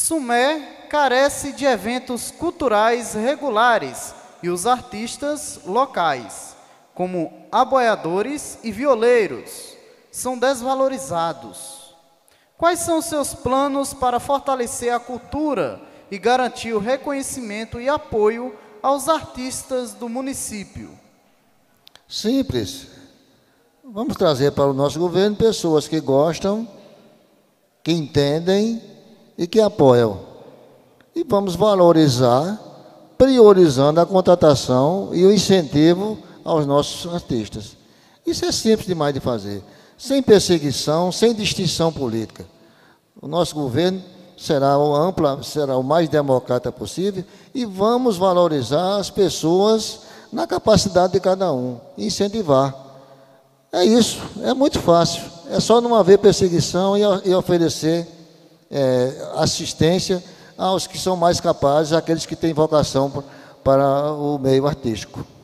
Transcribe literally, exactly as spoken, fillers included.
Sumé carece de eventos culturais regulares e os artistas locais, como aboiadores e violeiros, são desvalorizados. Quais são os seus planos para fortalecer a cultura e garantir o reconhecimento e apoio aos artistas do município? Simples. Vamos trazer para o nosso governo pessoas que gostam, que entendem e que apoiam. E vamos valorizar, priorizando a contratação e o incentivo aos nossos artistas. Isso é simples demais de fazer, sem perseguição, sem distinção política. O nosso governo será o ampla, será o mais democrata possível e vamos valorizar as pessoas na capacidade de cada um, incentivar. É isso, é muito fácil. É só não haver perseguição e, e oferecer é, assistência aos que são mais capazes, aqueles que têm vocação para o meio artístico.